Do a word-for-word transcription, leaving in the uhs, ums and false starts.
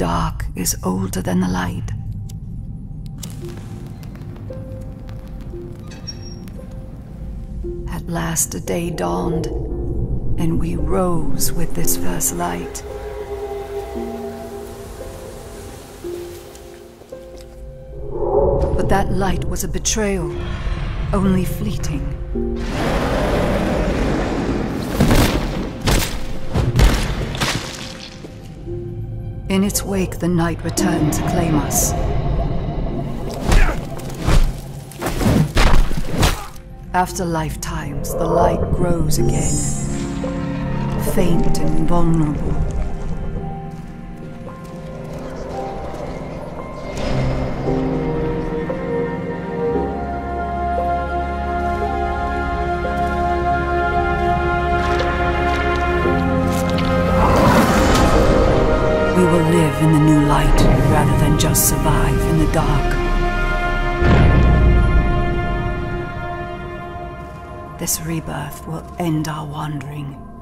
dark is older than the light. At last a day dawned, and we rose with this first light. But that light was a betrayal, only fleeting. In its wake, the night returned to claim us. After lifetimes, the light grows again, faint and vulnerable. We will live in the new light rather than just survive in the dark. This rebirth will end our wandering.